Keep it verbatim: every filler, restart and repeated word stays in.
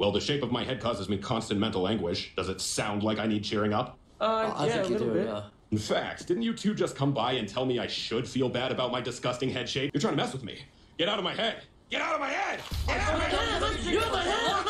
Well, the shape of my head causes me constant mental anguish. Does it sound like I need cheering up? Uh, I yeah, think a you little do, bit. yeah. In fact, didn't you two just come by and tell me I should feel bad about my disgusting head shape? You're trying to mess with me. Get out of my head! Get out of my head! Get out of my head!